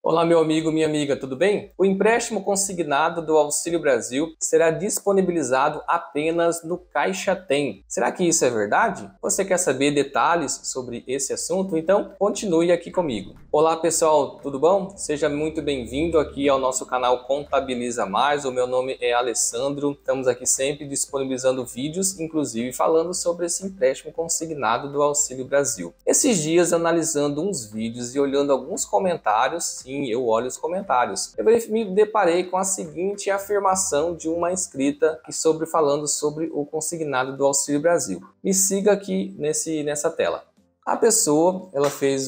Olá, meu amigo, minha amiga, tudo bem? O empréstimo consignado do Auxílio Brasil será disponibilizado apenas no Caixa Tem. Será que isso é verdade? Você quer saber detalhes sobre esse assunto? Então, continue aqui comigo. Olá, pessoal, tudo bom? Seja muito bem-vindo aqui ao nosso canal Contabiliza Mais. O meu nome é Alessandro. Estamos aqui sempre disponibilizando vídeos, inclusive falando sobre esse empréstimo consignado do Auxílio Brasil. Esses dias, analisando uns vídeos e olhando alguns comentários, sim, eu olho os comentários. Eu me deparei com a seguinte afirmação de uma inscrita falando sobre o consignado do Auxílio Brasil. Me siga aqui nessa tela. A pessoa ela fez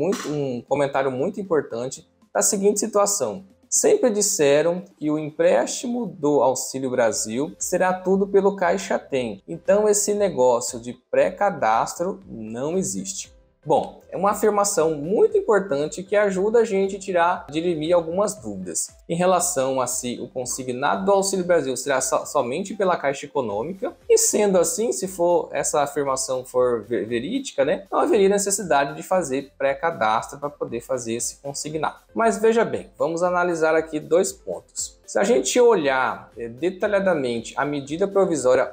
um comentário muito importante da seguinte situação. Sempre disseram que o empréstimo do Auxílio Brasil será tudo pelo Caixa Tem. Então esse negócio de pré-cadastro não existe. Bom, é uma afirmação muito importante que ajuda a gente a dirimir algumas dúvidas. Em relação a se o consignado do Auxílio Brasil será somente pela Caixa Econômica, e sendo assim, se essa afirmação for verídica, não haveria necessidade de fazer pré-cadastro para poder fazer esse consignado. Mas veja bem, vamos analisar aqui dois pontos. Se a gente olhar detalhadamente a medida provisória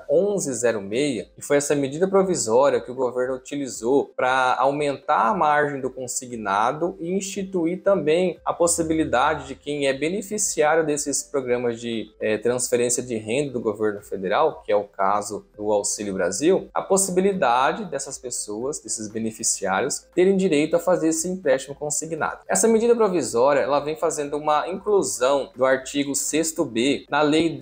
1106, que foi essa medida provisória que o governo utilizou para aumentar a margem do consignado e instituir também a possibilidade de quem é beneficiário desses programas de transferência de renda do governo federal, que é o caso do Auxílio Brasil, a possibilidade dessas pessoas, desses beneficiários, terem direito a fazer esse empréstimo consignado. Essa medida provisória ela vem fazendo uma inclusão do artigo 6º na Lei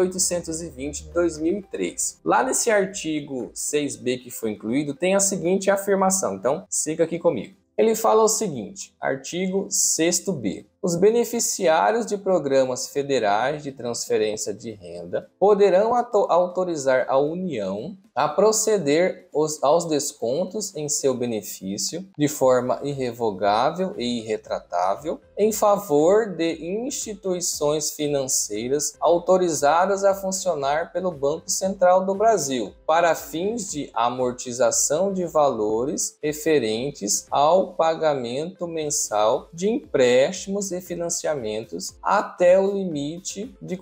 10.820 de 2003. Lá nesse artigo 6b que foi incluído, tem a seguinte afirmação, então siga aqui comigo. Ele fala o seguinte, artigo 6º. Os beneficiários de programas federais de transferência de renda poderão autorizar a União a proceder aos descontos em seu benefício de forma irrevogável e irretratável em favor de instituições financeiras autorizadas a funcionar pelo Banco Central do Brasil para fins de amortização de valores referentes ao pagamento mensal de empréstimos e financiamentos até o limite de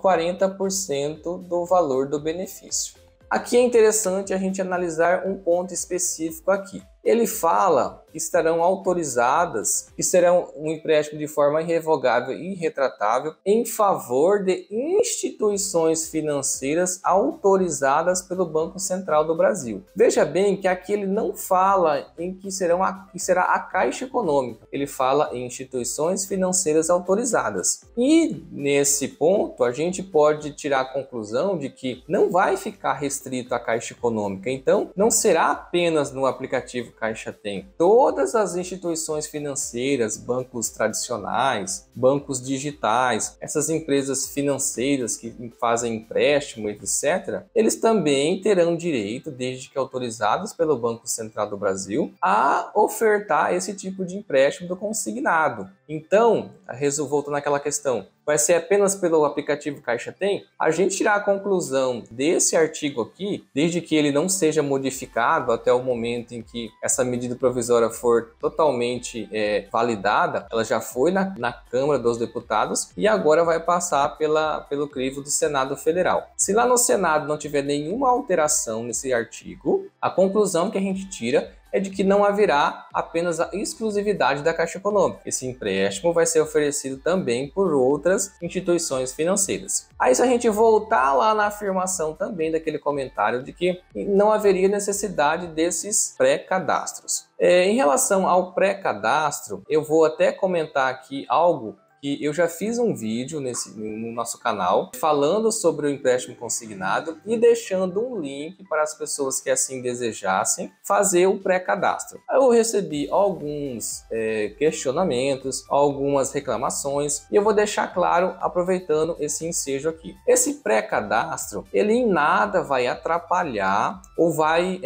40% do valor do benefício. Aqui é interessante a gente analisar um ponto específico aqui. Ele fala que estarão autorizadas, que serão um empréstimo de forma irrevogável e irretratável em favor de instituições financeiras autorizadas pelo Banco Central do Brasil. Veja bem que aqui ele não fala em que será a Caixa Econômica, ele fala em instituições financeiras autorizadas. E nesse ponto a gente pode tirar a conclusão de que não vai ficar restrito à Caixa Econômica, então não será apenas no aplicativo Caixa Tem. Todas as instituições financeiras, bancos tradicionais, bancos digitais, essas empresas financeiras que fazem empréstimo, etc., eles também terão direito, desde que autorizados pelo Banco Central do Brasil, a ofertar esse tipo de empréstimo do consignado. Então, voltando àquela questão, vai ser apenas pelo aplicativo Caixa Tem? A gente tirar a conclusão desse artigo aqui, desde que ele não seja modificado até o momento em que essa medida provisória for totalmente validada, ela já foi na Câmara dos Deputados e agora vai passar pelo crivo do Senado Federal. Se lá no Senado não tiver nenhuma alteração nesse artigo, a conclusão que a gente tira é de que não haverá apenas a exclusividade da Caixa Econômica. Esse empréstimo vai ser oferecido também por outras instituições financeiras. Aí se a gente voltar lá na afirmação também daquele comentário de que não haveria necessidade desses pré-cadastros. Em relação ao pré-cadastro, eu vou até comentar aqui algo que eu já fiz um vídeo no nosso canal falando sobre o empréstimo consignado e deixando um link para as pessoas que assim desejassem fazer o pré-cadastro. Eu recebi alguns questionamentos, algumas reclamações e eu vou deixar claro aproveitando esse ensejo aqui. Esse pré-cadastro, ele em nada vai atrapalhar ou vai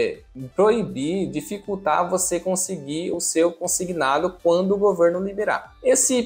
proibir, dificultar você conseguir o seu consignado quando o governo liberar. Esse pré-cadastro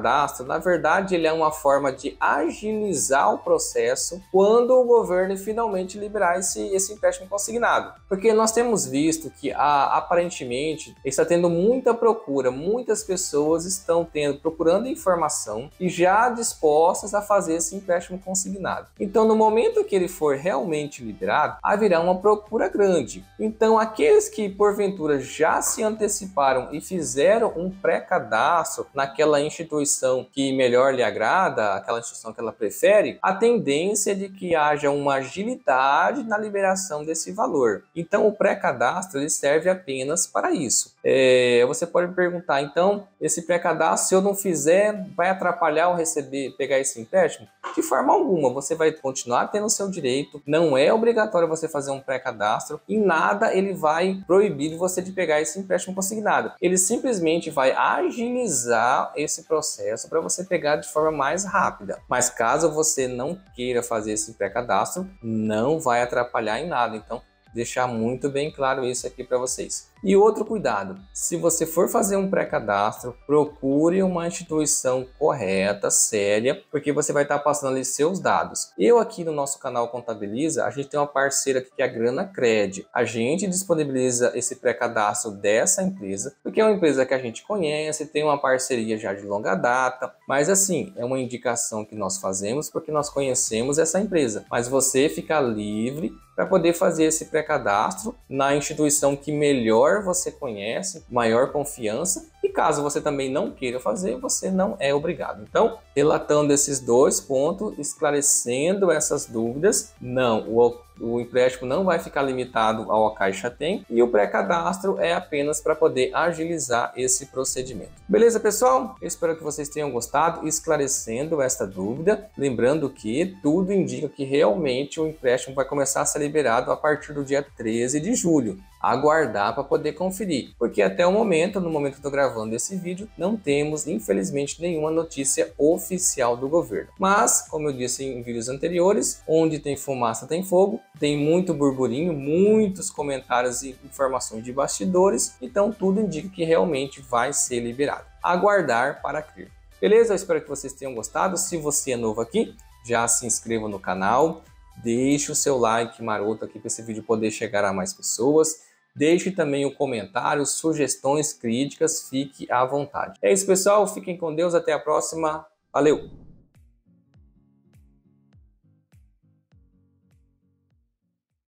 pré-cadastro, na verdade, ele é uma forma de agilizar o processo quando o governo finalmente liberar esse empréstimo consignado. Porque nós temos visto que, aparentemente, está tendo muita procura, muitas pessoas estão procurando informação e já dispostas a fazer esse empréstimo consignado. Então, no momento que ele for realmente liberado, haverá uma procura grande. Então, aqueles que, porventura, já se anteciparam e fizeram um pré-cadastro naquela instituição que melhor lhe agrada, aquela instituição que ela prefere, a tendência é de que haja uma agilidade na liberação desse valor. Então, o pré-cadastro ele serve apenas para isso. Você pode me perguntar, então, esse pré-cadastro, se eu não fizer, vai atrapalhar eu pegar esse empréstimo? De forma alguma, você vai continuar tendo o seu direito, não é obrigatório você fazer um pré-cadastro e nada ele vai proibir você de pegar esse empréstimo consignado. Ele simplesmente vai agilizar esse processo para você pegar de forma mais rápida. Mas caso você não queira fazer esse pré-cadastro, não vai atrapalhar em nada. Então, deixar muito bem claro isso aqui para vocês. E outro cuidado, se você for fazer um pré-cadastro, procure uma instituição correta, séria, porque você vai estar passando ali seus dados. Eu aqui no nosso canal Contabiliza, a gente tem uma parceira aqui que é a GranaCred. A gente disponibiliza esse pré-cadastro dessa empresa, porque é uma empresa que a gente conhece, tem uma parceria já de longa data, mas assim, é uma indicação que nós fazemos porque nós conhecemos essa empresa. Mas você fica livre para poder fazer esse pré-cadastro na instituição que melhor você conhece, maior confiança, e caso você também não queira fazer, você não é obrigado. Então, relatando esses dois pontos, esclarecendo essas dúvidas, não, o empréstimo não vai ficar limitado ao Caixa Tem e o pré-cadastro é apenas para poder agilizar esse procedimento. Beleza, pessoal? Eu espero que vocês tenham gostado, esclarecendo esta dúvida. Lembrando que tudo indica que realmente o empréstimo vai começar a ser liberado a partir do dia 13 de julho. Aguardar para poder conferir, porque até o momento, no momento que eu estou gravando esse vídeo, não temos, infelizmente, nenhuma notícia oficial do governo. Mas, como eu disse em vídeos anteriores, onde tem fumaça tem fogo, tem muito burburinho, muitos comentários e informações de bastidores, então tudo indica que realmente vai ser liberado. Aguardar para crer. Beleza? Eu espero que vocês tenham gostado. Se você é novo aqui, já se inscreva no canal, deixe o seu like maroto aqui para esse vídeo poder chegar a mais pessoas. Deixe também o comentário, sugestões, críticas, fique à vontade. É isso, pessoal. Fiquem com Deus. Até a próxima. Valeu!